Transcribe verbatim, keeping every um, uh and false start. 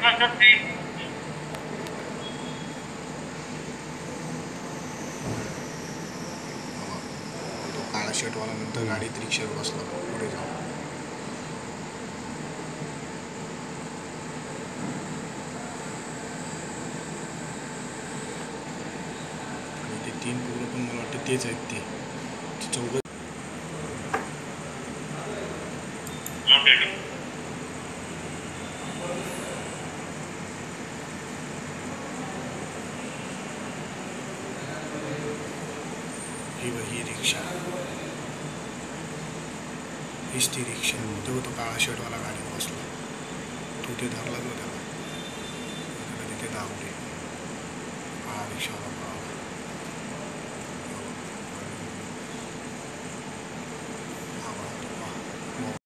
काळा शर्टवाला नंतर गाडीत रिक्षावर बसला पुढे जाऊन. आणि ते तीन पोरं पण मला वाटतं तेच आहेत. ते चौघ ही ही रिक्षा हीच ती रिक्षा. तेव्हा तो काळा शर्टवाला गाडीत बसला. तो ते धरला तो त्याला तिथे दाबले. हा रिक्षावाला